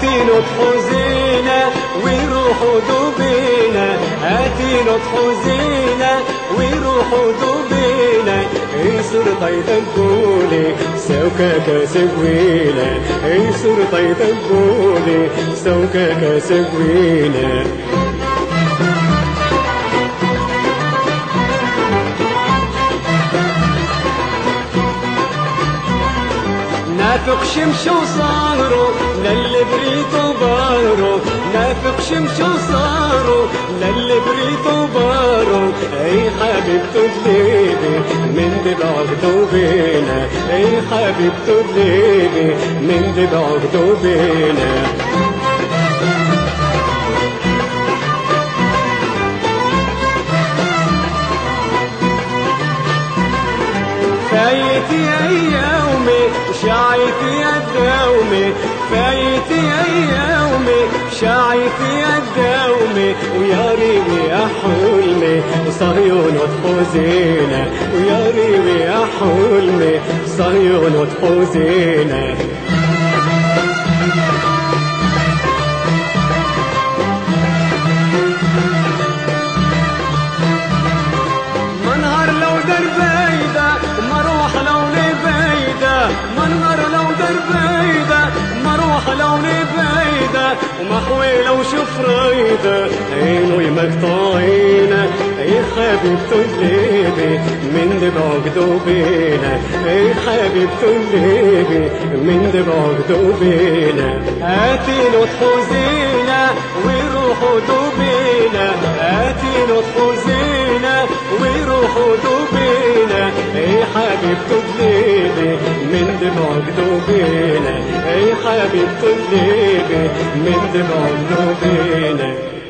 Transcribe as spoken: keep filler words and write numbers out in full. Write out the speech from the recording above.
هاتي نطحو زينة ويروحوا دوبينا، هاتي نطحو زينة ويروحوا دوبينا. يسر طيب قولي سوكا سوينا، يسر طيب قولي سوكا سوينا. نافق شمش وصاروا للي بريتو بارو، نافق شمش وصاروا للي بريتو بارو. اي حبيبتو الليبي من بعقدو بينا، اي حبيبتو الليبي من بعقدو بينا. فايتي ايامي شايفي الدومي، فايتي ايامي شايفي الدومي. ويا ريبي يا حلمي صهيون وتحوزينا، ويا ريبي يا حلمي صهيون وتحوزينا. منهر لو دربيدا مروح لو نبيدا، منهر لو دربيدا مروح لو نبيدا. ومحوي لو شفريدا عينو مقطعينا. اي حبيبتو الليبي من بعقدو بينا، اي حبيبتو الليبي من بعقدو بينا. هاتي نطحو زينة ويروحوا دوبينا، هاتي نطحو زينة ويروحوا دوبينا. اي حبيبتو الليبي من بعقدو بينا، اي حبيبتو الليبي من بعقدو بينا.